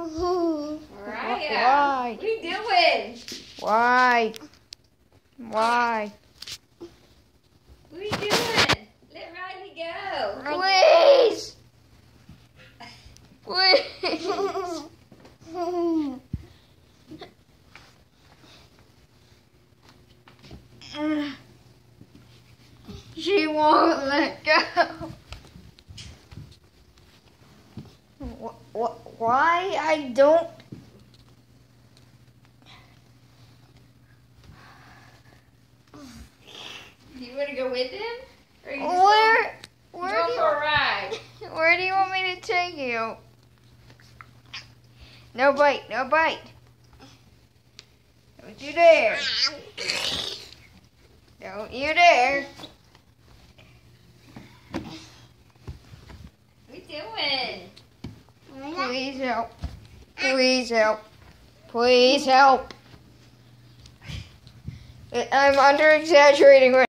Mariah, Why? what are you doing? Why? Why? What are you doing? Let Riley go. Please! Please! She won't let go. Why? I don't. Do you want to go with him? Or are you just Where going do for a ride? Where do you want me to take you? No bite, no bite. Don't you dare. Don't you dare. What are you doing? Please help. Please help. Please help. I'm under exaggerating right